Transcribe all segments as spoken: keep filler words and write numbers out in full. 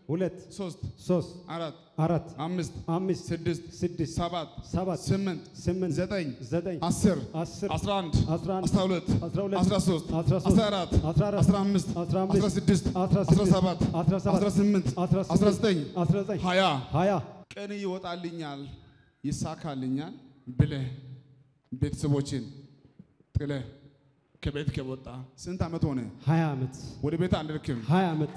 ሁለት ሶስት ሶስት አራት አራት አምስት አምስት ስድስት ስድስት ሰባት ሰባት ስምንት ስምንት ዘጠኝ ዘጠኝ አስር አስር አስራ አንድ አስራ አንድ አስራ ሁለት አስራ ሁለት አስራ ሶስት አስራ ሶስት አስራ አራት አስራ አራት አስራ አምስት አስራ አምስት አስራ ስድስት አስራ አስራ ስድስት ሰባት አስራ ሰባት አስራ ስምንት አስራ አስራ ዘጠኝ አስራ ዘጠኝ ሀያ ሀያ ቀን ይወጣልኛል ይሳካልኛል ብለህ ቤተሰቦችን ጥለህ ከቤት ከወጣ ስንት ዓመት ሆነ? ሀያ ዓመት ወደ ቤት አንልክም። ሀያ ዓመት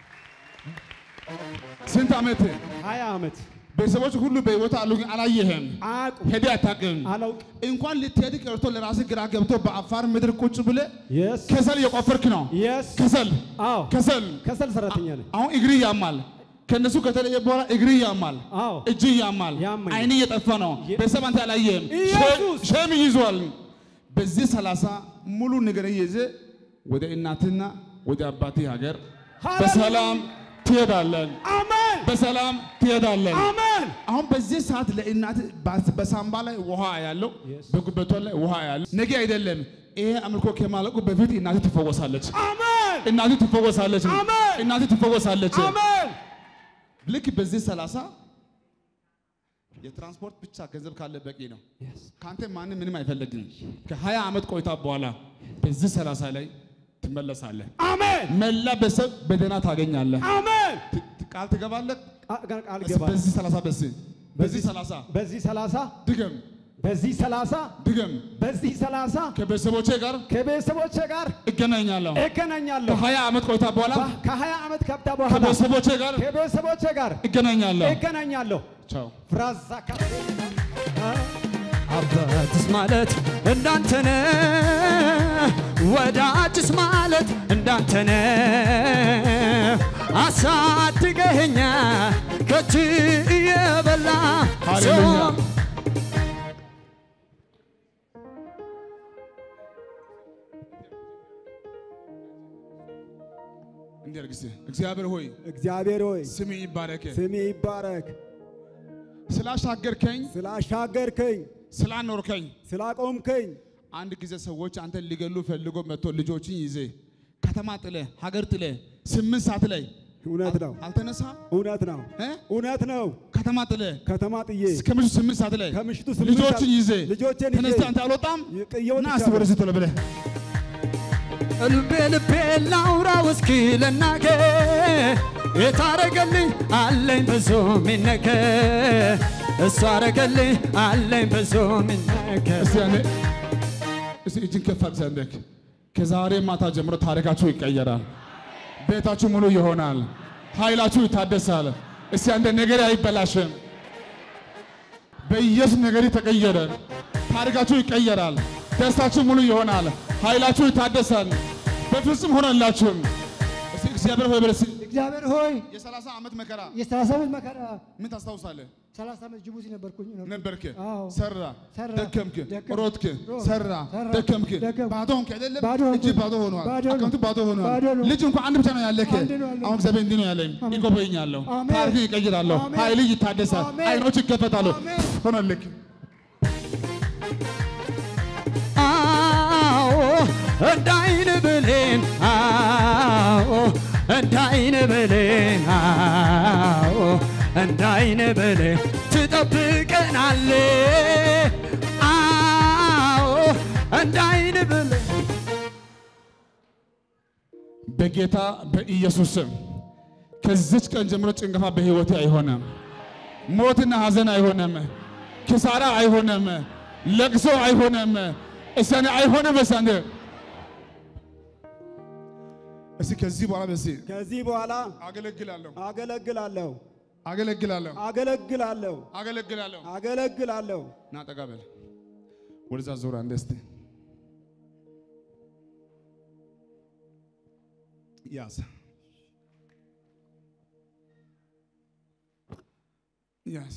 ስንት ዓመት? ሀያ ዓመት ቤተሰቦች ሁሉ በህይወት አሉ ግን አላየህም። አያውቁም። ሄደህ አታውቅም። አላውቅም። እንኳን ልትሄድ ቀርቶ ለራስህ ግራ ገብቶ በአፋር ምድር ቁጭ ብለህ የስ ከሰል የቆፈርክ ነው። የስ ከሰል አዎ ከሰል ከሰል ሰራተኛ ነኝ። አሁን እግሪ ያማል። ከነሱ ከተለየ በኋላ እግሪ ያማል። አዎ እጅ ያማል። ያመኝ። አይን እየጠፋ ነው። ቤተሰብ አንተ አላየህም። ኢየሱስ ሸም ይዟል። በዚህ ሰላሳ ሙሉ ነገር ይዘ ወደ እናትና ወደ አባቴ ሀገር በሰላም ትሄዳለህ። አሜን። በሰላም ትሄዳለህ። አሜን። አሁን በዚህ ሰዓት ለእናት በሳምባ ላይ ውሃ ያለው በጉበቷ ላይ ውሃ ያለው ነገ አይደለም። ይሄ አምልኮ ከማለቁ በፊት እናት ትፈወሳለች። አሜን። እናት ትፈወሳለች። አሜን። እናት ትፈወሳለች። አሜን። ልክ በዚህ ሰላሳ የትራንስፖርት ብቻ ገንዘብ ካለ በቂ ነው። ካንተ ማንም ምንም አይፈልግም። ከሀያ ዓመት ቆይታ በኋላ በዚህ ሰላሳ ላይ ትመለሳለህ። አሜን። መላ ቤተሰብ በደህና ታገኛለህ። አሜን። ቃል ትገባለህ። ቃል ገባለህ። በዚህ ሰላሳ በዚህ በዚህ ሰላሳ በዚህ ሰላሳ ድገም። በዚህ ሰላሳ ድገም። በዚህ ሰላሳ ከቤተሰቦቼ ጋር ከቤተሰቦቼ ጋር እገናኛለሁ እገናኛለሁ። ከሀያ ዓመት ቆይታ በኋላ ከሀያ ዓመት ከብታ በኋላ ከቤተሰቦቼ ጋር ከቤተሰቦቼ ጋር እገናኛለሁ እገናኛለሁ። ቻው። ፍራዛ አባትስ ማለት እንዳንተ ነህ፣ ወዳጅስ ማለት እንዳንተ ነህ። አሳድገኸኛል ከእጅ እየበላ ሃሌሉያ። እንዲርግስ እግዚአብሔር ሆይ እግዚአብሔር ሆይ ስም ይባረክ፣ ስም ይባረክ። ስላሻገርከኝ ስላሻገርከኝ ስላኖርከኝ ስላቆምከኝ አንድ ጊዜ ሰዎች አንተን ሊገሉ ፈልጎ መጥቶ ልጆችን ይዜ ከተማ ጥለ ሀገር ጥለ ስምንት ሰዓት ላይ እውነት ነው አልተነሳ እውነት ነው እውነት ነው። ከተማ ጥለ ከተማ ጥዬ ከምሽቱ ስምንት ሰዓት ላይ ከምሽቱ ልጆችን ይዜ ልጆችን ተነስተ አንተ አልወጣም ና እስቲ ወደዚህ ቶሎ ብለህ ልቤ ልቤ ላውራው እስኪ ልናገር የታረገልኝ አለኝ ብዙ ሚነገር እሱ አረገልኝ አለኝ ብዙ ሚነገር። እስቲ ያኔ እስቲ እጅን ከፍ አድርገህ ከዛሬ ማታ ጀምሮ ታሪካችሁ ይቀየራል። ቤታችሁ ሙሉ ይሆናል። ኃይላችሁ ይታደሳል። እስቲ አንተ ነገር አይበላሽም። በኢየሱስ ነገር ተቀየረ። ታሪካችሁ ይቀየራል። ደስታችሁ ሙሉ ይሆናል። ኃይላችሁ ይታደሳል። በፍጹም ሆነላችሁ። እስቲ እግዚአብሔር ሆይ በለስ እግዚአብሔር ሆይ የሰላሳ ዓመት መከራ የሰላሳ ዓመት መከራ ምን ታስታውሳለህ? ሰላሳ ዓመት ጅቡቲ ነበርኩኝ ነበርክ። አዎ ሰራ ሰራ ደከምክ፣ ደከምክ፣ ሮጥክ፣ ሮጥ፣ ሰራ ሰራ፣ ደከምክ፣ ደከምክ፣ ባዶ ሆንክ አይደለም? ባዶ ሆንኩ፣ እጅ ባዶ ሆኗል፣ ባዶ ነው፣ አካውንቱ ባዶ ሆኗል። ባዶ ነው። ልጅ እንኳን አንድ ብቻ ነው ያለክ። አንድ ነው ያለኝ። አሁን እግዚአብሔር እንዲህ ነው ያለኝ፣ አሜን። ይጎበኛለሁ፣ አሜን። ታሪክን ይቀይራለሁ፣ አሜን። ኃይልህ ይታደሳል፣ አሜን። አይኖች ይከፈታሉ። አሜን። ሆነልክ። አዎ እንዳይን ብሌን አዎ እንዳይን ብሌን አዎ እንዳይን ብሌን ትጠብቀናለህ። አዎ እንዳይን ብሌን በጌታ በኢየሱስ ስም ከዚች ቀን ጀምሮ ጭንገፋ በህይወቴ አይሆንም። ሞትና ሐዘን አይሆንም። ኪሳራ አይሆንም። ለቅሶ አይሆንም። እሰነ አይሆንም። እሰነ እስኪ ከዚህ በኋላ በዚህ ከዚህ በኋላ አገለግላለሁ አገለግላለሁ አገለግላለሁ አገለግላለሁ አገለግላለሁ አገለግላለሁ። ና ጠጋ በል ወደዛ ዞር አንዴ እስቲ ያዝ ያዝ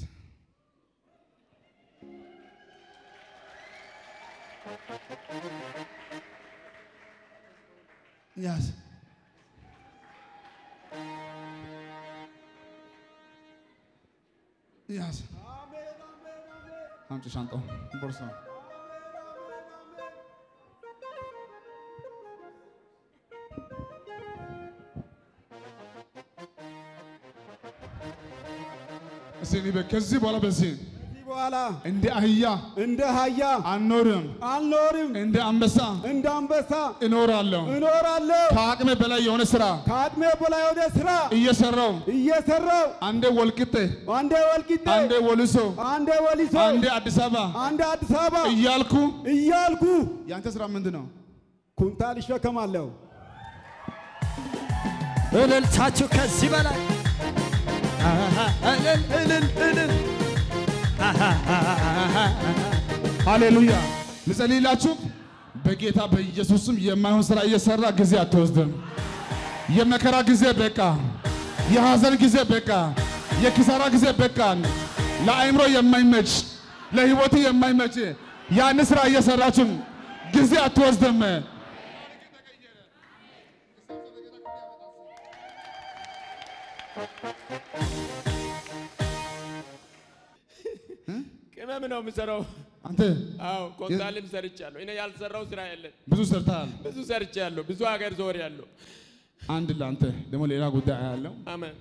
ያዝ ያዝ አምጪ ሻንጣው ቦርሳው እስቲ በከዚህ በኋላ በዚህ በኋላ እንደ አህያ እንደ አህያ አልኖርም አልኖርም እንደ አንበሳ እንደ አንበሳ እኖራለሁ እኖራለሁ ከአቅሜ በላይ የሆነ ስራ ከአቅሜ በላይ የሆነ ስራ እየሰራው እየሰራው አንዴ ወልቂጤ አንዴ ወልቂጤ አንዴ ወሊሶ አንዴ ወሊሶ አንዴ አዲስ አበባ አንዴ አዲስ አበባ እያልኩ እያልኩ ያንተ ስራ ምንድነው? ኩንታል ይሸከማለሁ። እልልታችሁ ከዚህ በላይ እልል እልል እልል ሃሌሉያ ልጸልይላችሁ በጌታ በኢየሱስም የማይሆን ስራ እየሰራ ጊዜ አትወስድም። የመከራ ጊዜ በቃ፣ የሐዘን ጊዜ በቃ፣ የኪሳራ ጊዜ በቃ። ለአእምሮ የማይመች ለህይወት የማይመች ያን ስራ እየሰራችሁ ጊዜ አትወስድም። ቅመም ነው የምሰራው አንተ? አዎ ኮንታልም ሰርቻለሁ። እኔ ያልሰራው ስራ የለም። ብዙ ሰርተሃል። ብዙ ሰርቻለሁ። ብዙ ሀገር ዞሬያለሁ። አንድ ለአንተ ደግሞ ሌላ ጉዳይ ያለው አሜን።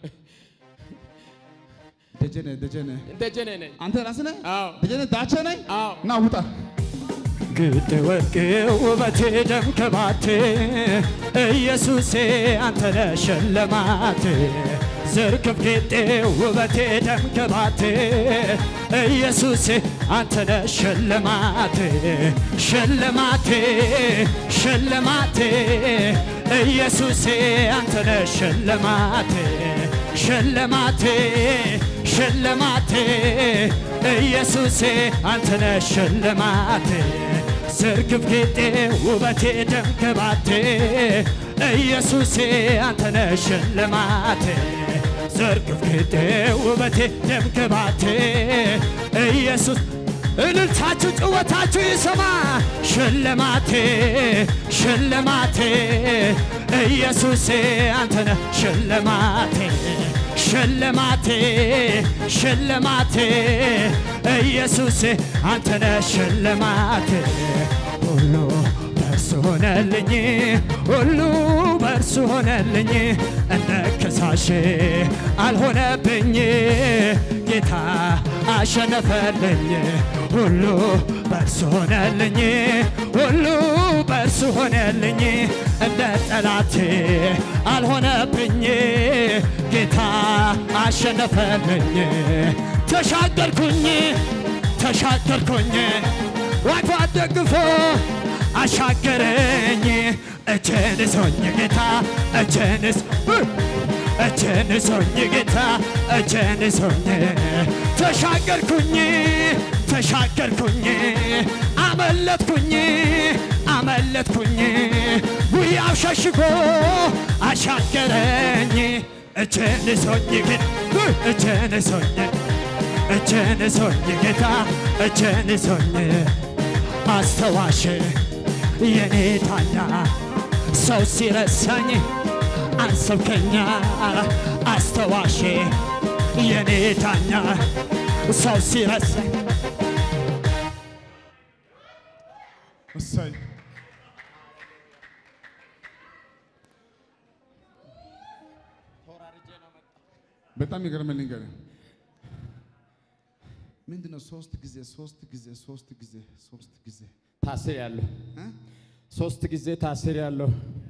ደጀነ ደጀነ ደጀነ ነኝ። አንተ ራስህ ነህ? አዎ ደጀነ ዳቸ ነኝ? አዎ ና ውጣ። ግድ ወርቅ ውበቴ ደም ከማቴ ኢየሱሴ አንተ ነህ ሽልማቴ ዝርግፍ ጌጤ ውበቴ ደም ከማቴ ኢየሱሴ አንተ ነህ ሽልማቴ ሽልማቴ ሽልማቴ ኢየሱሴ አንተ ነህ ሽልማቴ ሽልማቴ ሽልማቴ ኢየሱሴ አንተ ነህ ሽልማቴ ዝርግፍ ጌጤ ውበቴ ደም ከማቴ ኢየሱሴ አንተ ነህ ሽልማቴ ዝርግፍ ጌጤ ውበቴ ደም ከማቴ ኢየሱስ እልልታችሁ ጭወታችሁ ይሰማ ሽልማቴ ሽልማቴ ኢየሱሴ አንተ ነህ ሽልማቴ ሽልማቴ ሽልማቴ ኢየሱሴ አንተ ነህ ሽልማቴ ሁሉ በርሱ ሆነልኝ ሁሉ በርሱ ሆነልኝ እንደ ከሳሼ አልሆነብኝ ጌታ አሸነፈልኝ ሁሉ በርሱ ሆነልኝ ሁሉ በርሱ ሆነልኝ እንደ ጠላቴ አልሆነብኝ ጌታ አሸነፈልኝ ተሻገርኩኝ ተሻገርኩኝ ዋይፋ ደግፎ አሻገረኝ እጄን ይዞኝ ጌታ እጄን እጄን ይዞኝ ጌታ እጄን ይዞኝ ተሻገርኩኝ ተሻገርኩኝ አመለጥኩኝ አመለጥኩኝ ጉያው ሸሽጎ አሻገረኝ እጄን ይዞኝ ጌታ እጄን ይዞኝ እጄን ይዞኝ ጌታ እጄን ይዞኝ አስተዋሽ የኔ ታዳ ሰው ሲረሳኝ አንሰብከኛ አስተዋሽ የኔ ታዳ ሰው ሲረሳኝ እሰይ በጣም ይገርመልኝ ገረ ምንድነው ሶስት ጊዜ ሶስት ጊዜ ሶስት ጊዜ ሶስት ጊዜ ታስሬያለሁ እ ሶስት ጊዜ ታስሬያለሁ።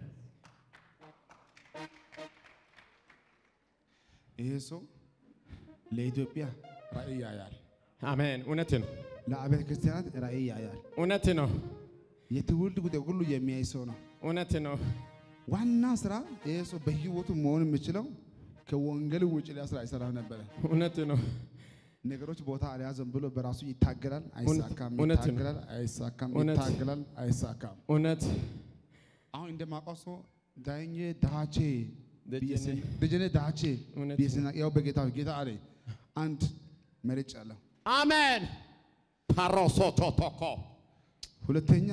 ይሄ ሰው ለኢትዮጵያ ራእይ ያያል። አሜን። እውነት ነው። ለአብያተ ክርስቲያናት ራእይ ያያል። እውነት ነው። የትውልድ ጉዳይ ሁሉ የሚያይ ሰው ነው። እውነት ነው። ዋና ስራ ይሄ ሰው በህይወቱ መሆን የሚችለው ከወንጌል ውጭ ሌላ ስራ አይሰራም ነበር። እውነት ነው። ነገሮች ቦታ አልያዘም ብሎ በራሱ ይታገላል፣ አይሳካም፣ ይታገላል፣ አይሳካም፣ ይታገላል፣ አይሳካም። እውነት አሁን እንደማቋሶ ዳኜ ዳቼ ደጀኔ ዳቼ ቢስና ያው በጌታ ጌታ አለ አንድ መርጭ አለው። አሜን። ፓሮሶቶቶኮ ሁለተኛ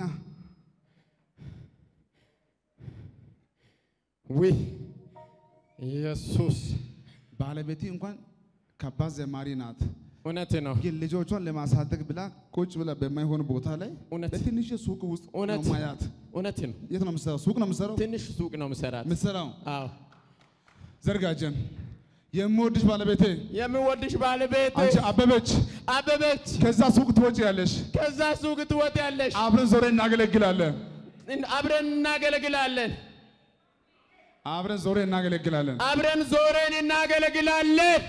ወይ ኢየሱስ ባለቤቴ እንኳን ከባድ ዘማሪ ናት። እውነት ነው። ግን ልጆቿን ለማሳደግ ብላ ቁጭ ብላ በማይሆን ቦታ ላይ በትንሽ ሱቅ ውስጥ ነው ማያት። እውነት ነው። የት ነው የምትሰራው? ሱቅ ነው የምትሰራው? ትንሽ ሱቅ ነው የምትሰራት የምትሰራው? አዎ። ዘርጋጀን የምወድሽ ባለቤቴ የምወድሽ ባለቤቴ አንቺ አበበች አበበች ከዛ ሱቅ ትወጪያለሽ ከዛ ሱቅ ትወጪያለሽ አብረን ዞረን እናገለግላለን አብረን እናገለግላለን አብረን ዞረን እናገለግላለን አብረን ዞረን እናገለግላለን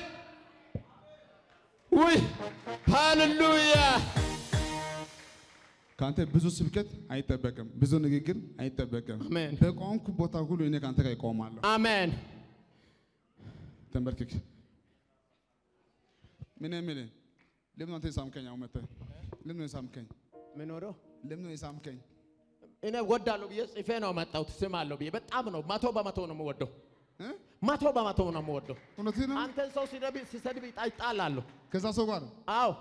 ወይ ሃሌሉያ ካንተ ብዙ ስብከት አይተበከም ብዙ ንግግር አይተበከም አሜን በቆንኩ ቦታ ሁሉ እኔ ካንተ ጋር ቆማለሁ አሜን ተንበርክክ ምን ምን ለምን አንተ ሳምከኛው መተ ለምን ሳምከኝ ምን ወሮ ለምን ሳምከኝ እኔ ወዳለሁ ብዬ ጽፌ ነው መጣሁት ስማለሁ ብዬ በጣም ነው መቶ በመቶ ነው የምወደው እ መቶ በመቶ ነው የምወደው እውነትህ ነው አንተ ሰው ሲደብ ሲሰድብ ይጣላሉ ከዛ ሰው ጋር አዎ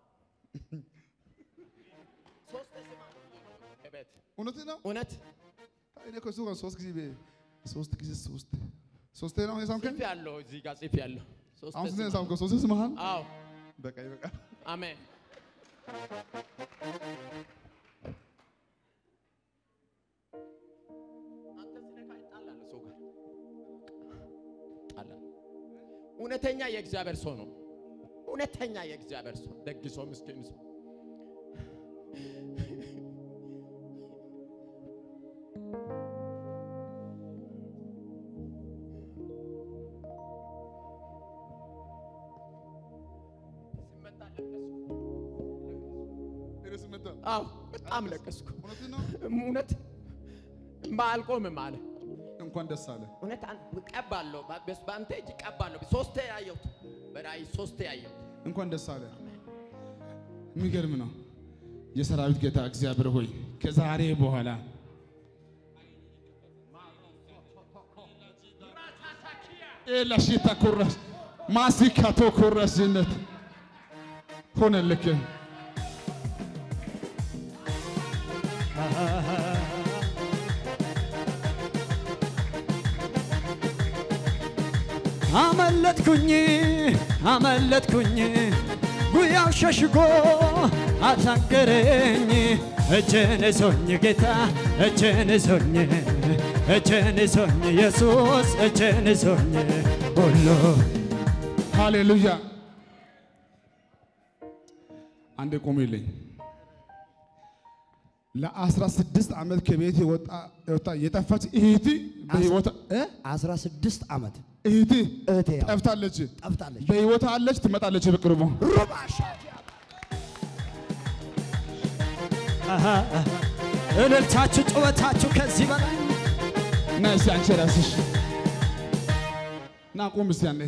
ሶስት ስማለሁ እቤት እውነትህ ነው እውነት እኔ እኮ ሱቅ ሶስት ጊዜ ሶስት ጊዜ ሶስት ሶስት ነው የሳምከኝ ጽፌ ያለው እዚህ ጋር ጽፌ ያለው ሶስት አሁን ስንት ሳምከው ሶስት ስማሃል አዎ በቃ ይበቃ አሜን አንተ ስለካ ይጣላል ሰው ጋር ጣላ እውነተኛ የእግዚአብሔር ሰው ነው እውነተኛ የእግዚአብሔር ሰው ደግ ሰው ምስኪን ሰው አው በጣም ለቀስኩ እውነትህ ነው እውነት ማልቆም ማለት እንኳን ደስ አለ እውነት ቀባለሁ በአንተ እጅ ቀባለሁ ሶስቴ ያየሁት በራእይ ሶስቴ ያየሁት እንኳን ደስ አለ የሚገርም ነው የሰራዊት ጌታ እግዚአብሔር ሆይ ከዛሬ በኋላ ኤላሽታ ኩራስ ማሲካቶ ኩራስነት ሆነልክ አመለጥኩኝ አመለጥኩኝ ጉያው ሸሽጎ አታገረኝ እጄን ይዞኝ ጌታ እጄን ይዞኝ እጄን ይዞኝ ኢየሱስ እጄን ይዞኝ ሁሉ ሃሌሉያ አንዴ ቆሜልኝ ለአስራ ስድስት ዓመት ከቤት የወጣ የወጣ የጠፋች እህቴ በህይወት እ አስራ ስድስት ዓመት እህቴ እህቴ ጠፍታለች ጠፍታለች በህይወት አለች ትመጣለች በቅርቡ እልልታችሁ ጩኸታችሁ ከዚህ በላይ ና እስኪ አንቺ ራስሽ ና ቁም እስኪ አንዴ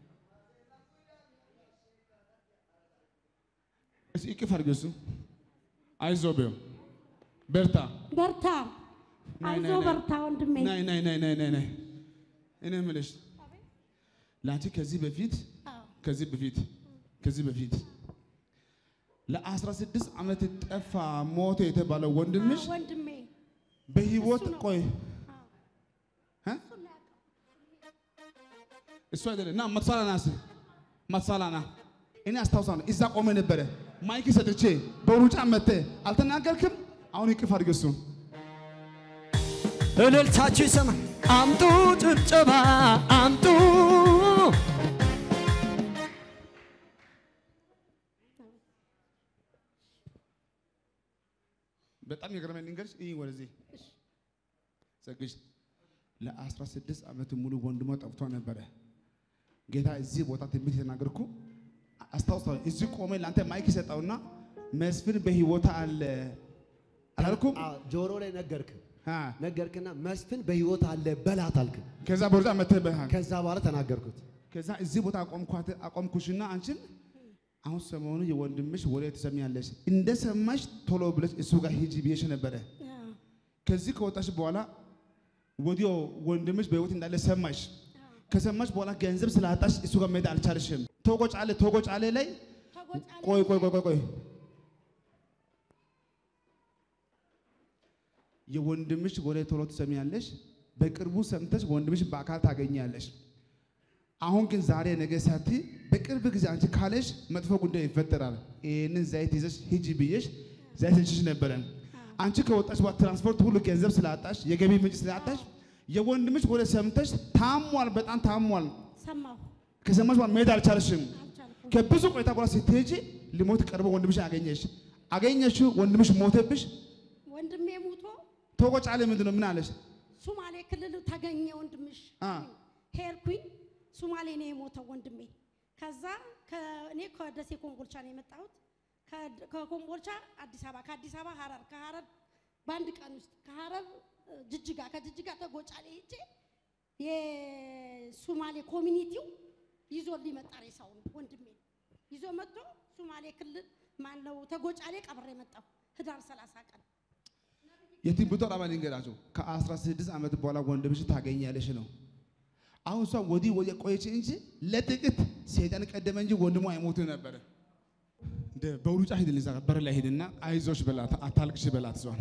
እስኪ እቅፍ አድርጊው እሱ አይዞህ በይው በርታ በርታ አይዞህ በርታ ወንድሜ ነይ ነይ ነይ ነይ ነይ ነይ እኔ የምልሽ ለአንቺ ከዚህ በፊት ከዚህ በፊት ከዚህ በፊት ለአስራ ስድስት ዓመት ጠፋ ሞተ የተባለው ወንድምሽ ወንድሜ በህይወት ቆይ እ እሱ አይደለም ና መጥሳላናስ መጥሳላና እኔ አስታውሳለሁ እዛ ቆመ ነበረ ማይክ ሰጥቼ በሩጫ መተ አልተናገርክም አሁን ይቅፍ አድርገው እሱን እልልታችሁ ይሰማ አምጡ ጭብጨባ አምጡ በጣም የገረመኝ ልንገርሽ ይህ ወደዚህ ጸግሽ ለአስራ ስድስት ዓመት ሙሉ ወንድሟ ጠፍቶ ነበረ ጌታ እዚህ ቦታ ትንቢት የተናገርኩ አስታውሳለሁ እዚህ ቆሜ ለአንተ ማይክ ሰጠውና መስፍን በህይወት አለ አላልኩም ጆሮ ላይ ነገርክ አ ነገርክና መስፍን በህይወት አለ በላት አልክ ከዛ በሩጫ መተበሃል ከዛ በኋላ ተናገርኩት ከዛ እዚህ ቦታ አቆምኳት አቆምኩሽና አንቺን አሁን ሰሞኑ የወንድምሽ ወሬ ትሰሚያለሽ እንደሰማሽ ቶሎ ብለሽ እሱ ጋር ሂጂ ብዬሽ ነበረ ከዚህ ከወጣሽ በኋላ ወዲያው ወንድምሽ በህይወት እንዳለ ሰማሽ ከሰማሽ በኋላ ገንዘብ ስላጣሽ እሱ ጋር መሄድ አልቻልሽም ተቆጫለ ተቆጫለ ላይ ቆይ ቆይ ቆይ ቆይ የወንድምሽ ወሬ ቶሎ ትሰሚያለሽ በቅርቡ ሰምተሽ ወንድምሽ በአካል ታገኛለሽ አሁን ግን ዛሬ ነገ ሳቲ በቅርብ ጊዜ አንቺ ካለሽ መጥፎ ጉዳይ ይፈጠራል ይሄንን ዘይት ይዘሽ ሂጂ ብዬሽ ዘይት ይዘሽ ነበረ አንቺ ከወጣሽ በኋላ ትራንስፖርት ሁሉ ገንዘብ ስላጣሽ የገቢ ምንጭ ስላጣሽ የወንድምሽ ወሬ ሰምተሽ ታሟል በጣም ታሟል ሰማሁ ከሰማሽ በኋላ መሄድ አልቻልሽም። አልቻልኩም። ከብዙ ቆይታ በኋላ ስትሄጂ ሊሞት ቀርቦ ወንድምሽ አገኘሽ። አገኘሽው፣ ወንድምሽ ሞተብሽ። ወንድሜ ሙቶ ተቆጫለ። ምንድነው? ምን አለሽ? ሱማሌ ክልል ተገኘ ወንድምሽ። አ ሄድኩኝ። ሱማሌ ነው የሞተው ወንድሜ። ከዛ ከእኔ ከደሴ ኮምቦልቻ ነው የመጣሁት። ከኮምቦልቻ አዲስ አበባ፣ ከአዲስ አበባ ሐረር፣ ከሐረር በአንድ ቀን ውስጥ ከሐረር ጅጅጋ፣ ከጅጅጋ ተጎጫሌ ሄጄ የሱማሌ ኮሚኒቲው ይዞ ሊመጣ ሬሳው ወንድሜ ይዞ መጥቶ ሱማሌ ክልል ማን ነው ተጎጫሌ ቀብሬ መጣሁ ህዳር ሰላሳ ቀን። የትንቢቱ ዓላማ ልንገራችሁ። ከአስራ ስድስት ዓመት በኋላ ወንድምሽ ታገኛለሽ ነው። አሁን እሷ ወዲህ ወዲያ ቆየች እንጂ ለጥቂት ሰይጣን ቀደመ እንጂ ወንድሟ አይሞት ነበር። እንደ በሩጫ ሄድ ልዛ በር ላይ ሄድና አይዞሽ በላት፣ አታልቅሽ በላት። እሷን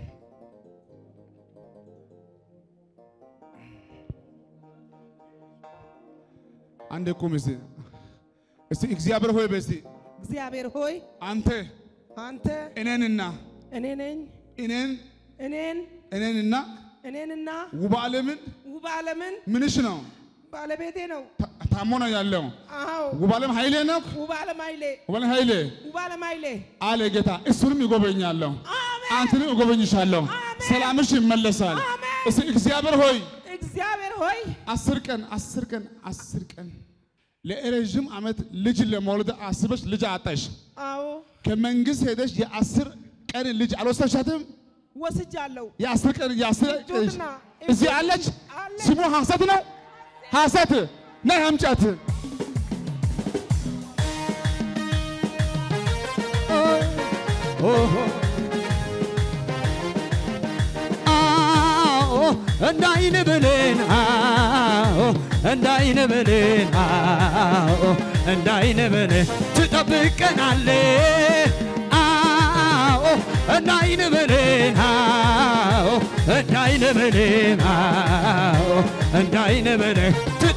አንዴ ቁም እስቲ እስቲ እግዚአብሔር ሆይ በስቲ እግዚአብሔር ሆይ አንተ አንተ እኔንና እኔ ነኝ እኔን እኔን እኔንና እኔንና ውብ ዓለምን ውብ ዓለምን ምንሽ ነው? ባለቤቴ ነው። ታሞ ነው ያለው። አዎ ውብ ዓለም ኃይሌ ነው። ውብ ዓለም ኃይሌ ውብ ዓለም ኃይሌ ውብ ዓለም ኃይሌ አለ ጌታ። እሱንም ይጎበኛለሁ፣ አንተንም እጎበኝሻለሁ፣ ሰላምሽ ይመለሳል። እስቲ እግዚአብሔር ሆይ እግዚአብሔር ሆይ አስር ቀን አስር ቀን አስር ቀን ለረጅም ዓመት ልጅ ለመውለድ አስበሽ ልጅ አጣሽ። አዎ ከመንግስት ሄደሽ የአስር ቀን ልጅ አልወሰድሻትም? ወስጃለሁ። የአስር ቀን የአስር እጆትና እዚህ አለች። ስሙ ሐሰት ነው። ሐሰት ነይ አምጫት። እንዳይን ብሌን እንዳይን ብሌን እንዳይን ብሌን ትጠብቀናለህ። እንዳይን ብሌን እንዳይን ብሌን እንዳይን ብሌን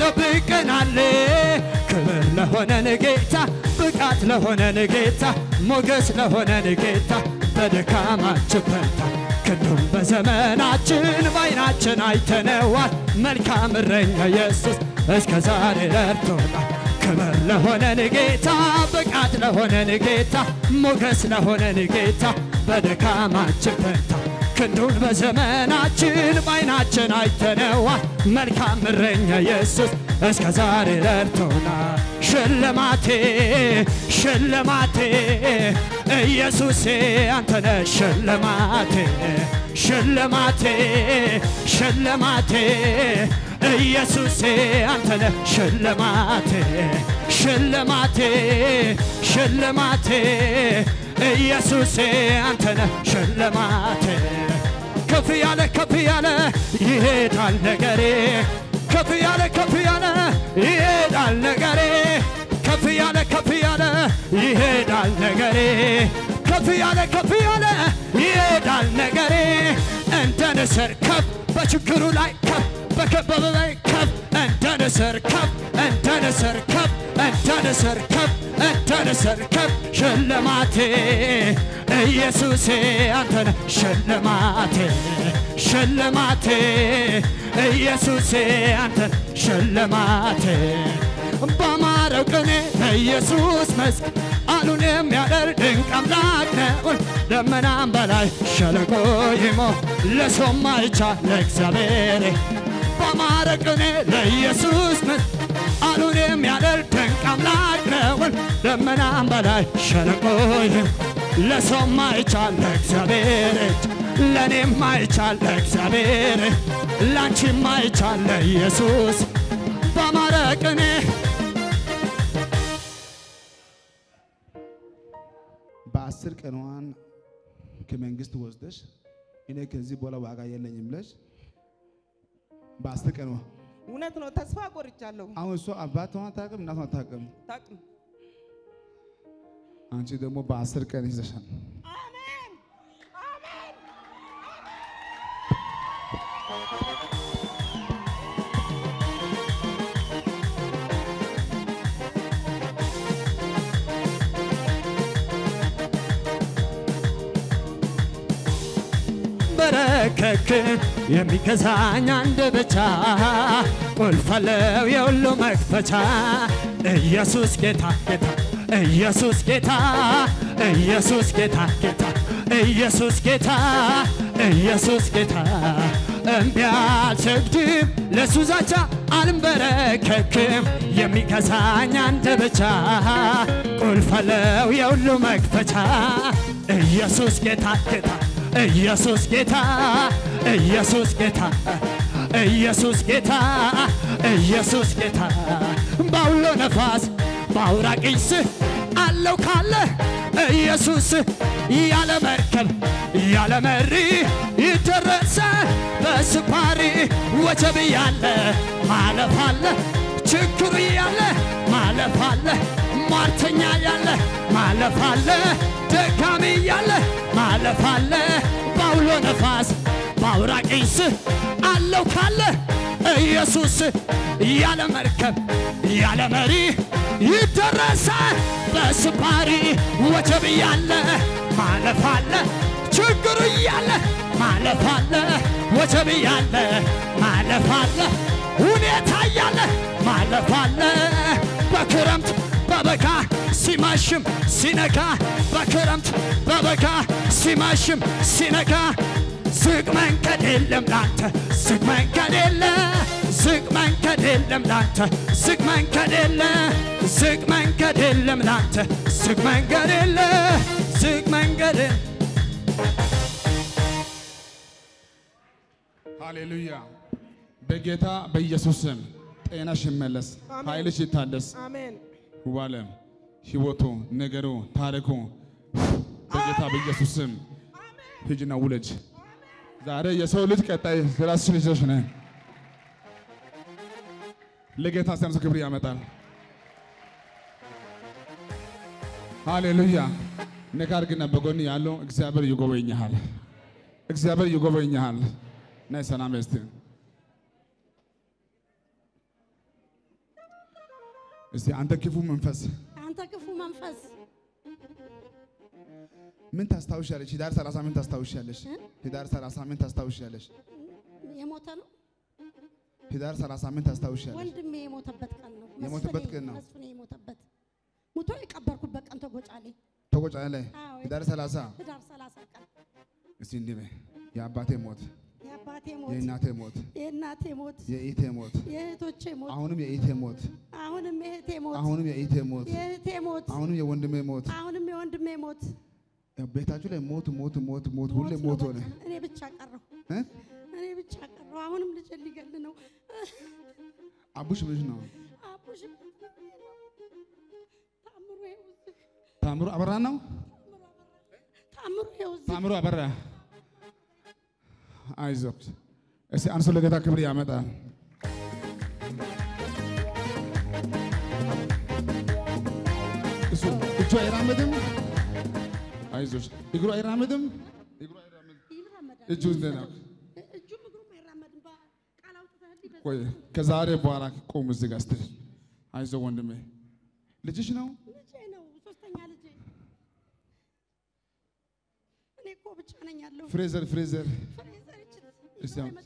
ትጠብቀናለህ። ክብር ለሆነን ጌታ፣ ብቃት ለሆነን ጌታ፣ ሞገስ ለሆነን ጌታ በድካማችን ፈንታ ክንዱን በዘመናችን ባይናችን አይተነዋል። መልካም እረኛ ኢየሱስ እስከ ዛሬ ረድቶናል። ክብር ለሆነን ጌታ፣ ብቃት ለሆነን ጌታ፣ ሞገስ ለሆነን ጌታ በድካማችን ፈንታ ክንዱን በዘመናችን ባይናችን አይተነዋል። መልካም እረኛ ኢየሱስ እስከ ዛሬ ረድቶናል። ሽልማቴ ሽልማቴ ኢየሱሴ አንተነ ሽልማቴ ሽልማቴ ሽልማቴ ኢየሱሴ አንተነ ሽልማቴ ሽልማቴ ሽልማቴ ኢየሱሴ አንተነ ሽልማቴ ከፍ ያለ ከፍ ያለ ይሄዳል ነገሬ ከፍ ያለ ከፍ ያለ ይሄዳል ነገሬ ከፍ ያለ ከፍ ያለ ይሄዳል ነገሬ ከፍ ያለ ከፍ ያለ ይሄዳል ነገሬ እንደ ንስር ከፍ በችግሩ ላይ ከፍ በከበበ ላይ ከፍ እንደ ንስር ከፍ እንደ ንስር ከፍ እንደ ንስር ከፍ እንደ ንስር ከፍ ሽልማቴ ኢየሱሴ አንተነ ሽልማቴ ሽልማቴ ኢየሱሴ አንተነ ሽልማቴ በማረው ቅኔ ለኢየሱስ መስክ አሉን የሚያደርግ ድንቅ አምላክ ነው። ደመናም በላይ ሸለቆ ይሞ ለሰው ማይቻል ለእግዚአብሔር በማረ ቅኔ ለኢየሱስ መስክ አሉን የሚያደርግ ድንቅ አምላክ ነው። ደመናም በላይ ሸለቆ ይሞ ለሰው ማይቻል ለእግዚአብሔር ለኔም ማይቻል ለእግዚአብሔር ላንቺም ማይቻል ለኢየሱስ በማረ ቅኔ በአስር ቀኗን ከመንግስት ወስደሽ እኔ ከዚህ በኋላ ዋጋ የለኝም ብለሽ በአስር ቀኗ እውነት ነው። ተስፋ ቆርጫለሁ። አሁን እሷ አባቷን አታውቅም፣ እናቷን አታውቅም። ታውቅም። አንቺ ደግሞ በአስር ቀን ይዘሻል። አሜን አሜን። በረከክ የሚገዛኝ አንድ ብቻ ቁልፍ አለው የሁሉ መክፈቻ ኢየሱስ ጌታ ጌታ ኢየሱስ ጌታ ኢየሱስ ጌታ ጌታ ኢየሱስ ጌታ ኢየሱስ ጌታ እምቢ አልሰግድም ለሱ ዛቻ አልንበረከክም የሚገዛኝ አንተ ብቻ ቁልፍ አለው የሁሉ መክፈቻ ኢየሱስ ጌታ ጌታ ኢየሱስ ጌታ ኢየሱስ ጌታ ኢየሱስ ጌታ ኢየሱስ ጌታ ባውሎ ነፋስ ባውራቂስ አለው ካለ ኢየሱስ ያለ መርከብ ያለ መሪ ይደረሰ በስፓሪ ወጀብ ያለ ማለፍ አለ ችግሩ ያለ ማለፍ አለ ሟርተኛ ያለ ማለፍ አለ ደካሚ ያለ ማለፍ አለ ባውሎ ነፋስ ባውራቂስ አለው ካለ ኢየሱስ ያለ መርከብ ያለ መሪ ይደረሰ በስፓሪ ወጀብ ያለ ማለፍ አለ ችግሩ ያለ ማለፍ አለ ወጀብ ያለ ማለፍ አለ ሁኔታ ያለ ማለፍ አለ በክረምት በበጋ ሲማሽም ሲነጋ በክረምት በበጋ ሲማሽም ሲነጋ ዝቅ መንገድ የለም ላንተ ዝቅ መንገድ የለ ዝቅ መንገድ የለም ላንተ ዝቅ መንገድ የለ ዝቅ መንገድ የለም ላንተ ዝቅ መንገድ የለ ዝቅ መንገድ ሃሌሉያ በጌታ በኢየሱስ ስም ጤናሽ ይመለስ ኃይልሽ ይታደስ አሜን ውባለም ሕይወቱ ነገሩ ታሪኩ በጌታ በኢየሱስ ስም ሂጂና ውለጅ ዛሬ የሰው ልጅ ቀጣይ ራስሽ ልጅሽ ነህ ለጌታ ሰምስ ክብር ያመጣል ሃሌሉያ ነገር ግን በጎን ያለው እግዚአብሔር ይጎበኛል እግዚአብሔር ይጎበኛል ናይ ሰላም እስቲ እስቲ አንተ ክፉ መንፈስ አንተ ክፉ መንፈስ ምን ታስታውሻለሽ? ዳር ሰላሳ ምን ታስታውሻለሽ? ዳር ሰላሳ ምን ታስታውሻለሽ? የሞተ ነው። ዳር ሰላሳ ምን ታስታውሻለሽ? ወንድሜ የሞተበት ቀን ነው። የሞተበት ቀን ነው። መስፍኔ የሞተበት ሙቶ የቀበርኩበት ቀን ተጎጫሌ ተጎጫሌ ላይ ዳር ሰላሳ ዳር ሰላሳ ቀን እስቲ እንዲህ በይ የአባቴ ሞት የአባቴ ሞት የእናቴ ሞት የእናቴ ሞት የእህቴ ሞት የእህቶቼ ሞት አሁንም የእህቴ ሞት አሁንም የእህቴ ሞት አሁንም የእህቴ ሞት የእህቴ ሞት አሁንም የወንድሜ ሞት አሁንም የወንድሜ ሞት ቤታችሁ ላይ ሞት ሞት ሞት ሞት ሁሌ ሞት ሆነ። እኔ ብቻ ቀረሁ እ እኔ ብቻ ቀረሁ። አሁንም ልጅ ሊገል ነው። አቡሽ ምንሽ ነው? አቡሽ ታምሩ ይውዝ ታምሩ አበራ ነው። ታምሩ ይውዝ ታምሩ አበራ አይዞህ እስቲ አንሶ ለጌታ ክብር ያመጣል። እሱ እጁ አይራመድም። አይዞሽ እግሩ አይራመድም። እግሩ አይራመድም። እጁ እንደና እጁ እግሩ አይራመድም። ቃል አውጥተህ ቆይ ከዛሬ በኋላ ቆም እዚህ ጋር ስትል አይዞህ ወንድሜ ልጅሽ ነው። ልጄ ነው። ሶስተኛ ልጄ እኔ እኮ ብቻ ነኝ ያለው። ፍሬዘር ፍሬዘር ፍሬዘር እቺ እስቲ አሁን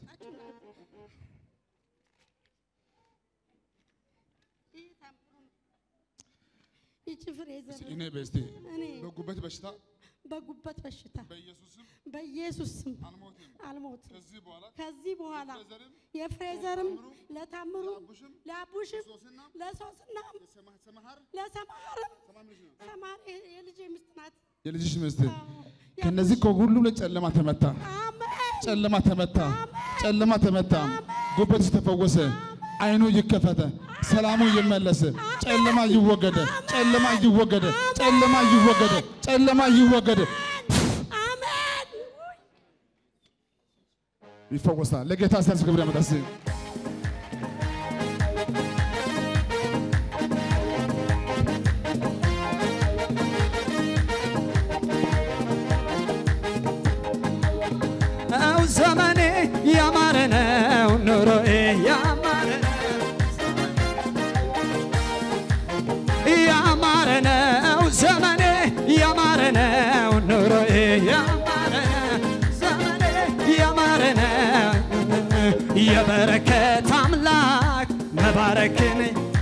ይቺ ፍሬዘር እኔ በስቲ እኔ በጉበት በሽታ በጉበት በሽታ በኢየሱስም በኢየሱስም አልሞትም አልሞትም። ከዚህ በኋላ ከዚህ በኋላ የፍሬዘርም ለታምሩ ለአቡሽም ለሶስና ሰማሃር ለሰማርም ሰማር የልጄ ሚስት ናት። የልጅሽ ሚስት ከነዚህ ከሁሉ ለጨለማ ተመታ። አሜን። ጨለማ ተመታ። ጨለማ ተመታ። ጉበትሽ ተፈወሰ። አይኑ ይከፈተ። ሰላሙ ይመለስ። ጨለማ ይወገደ። ጨለማ ይወገደ። ጨለማ ይወገደ። ጨለማ ይወገደ። አሜን። ይፈወሳል። ለጌታ ሰንስ ክብር ያመጣስ ነው ዘመኔ ያማረ ነው ኑሮዬ ያማረ ያማረ ነው ዘመኔ ያማረ ነው ኑሮዬ ያማረ ዘመኔ ያማረ ነው የበረከት አምላክ መባረክን